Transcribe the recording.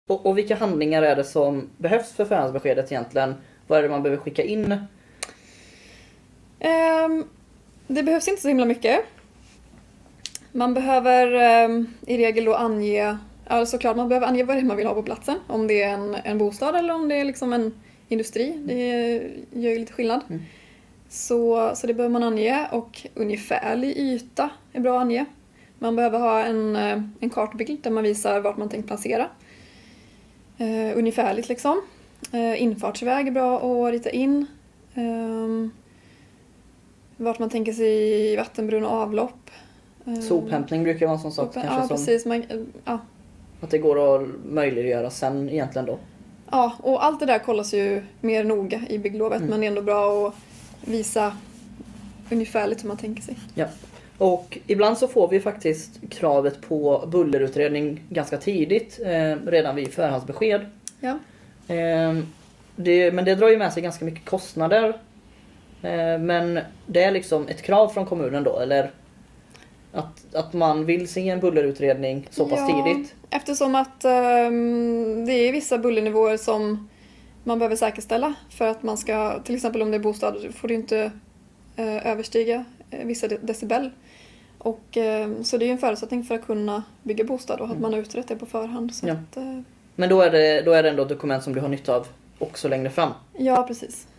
Och vilka handlingar är det som behövs för förhandsbeskedet egentligen? Vad är det man behöver skicka in? Det behövs inte så himla mycket. Man behöver i regel då ange, ja, såklart man behöver ange vad det är man vill ha på platsen. Om det är en bostad eller om det är liksom en industri. Det gör ju lite skillnad. Så det behöver man ange, och ungefärlig yta är bra att ange. Man behöver ha en kartbild där man visar vart man tänkt placera. Ungefärligt liksom. Infartsväg är bra att rita in. Vart man tänker sig vattenbrunn och avlopp. Sophämtning brukar vara en sån sak. Kanske Ja, precis. Att det går att möjliggöra sen egentligen då. Ja, och allt det där kollas ju mer noga i bygglovet. Men det är ändå bra att visa ungefärligt hur man tänker sig. Ja. Och ibland så får vi faktiskt kravet på bullerutredning ganska tidigt. Redan vid förhandsbesked. Ja. Men det drar ju med sig ganska mycket kostnader. Men det är liksom ett krav från kommunen då, eller att man vill se en bullerutredning så pass tidigt. Eftersom att det är vissa bullernivåer som man behöver säkerställa för att man ska, till exempel om det är bostad, får det inte överstiga vissa decibel. Och så det är ju en förutsättning för att kunna bygga bostad och att man har utrett det på förhand. Så ja. att, men då är det ändå ett dokument som du har nytta av också längre fram. Ja, precis.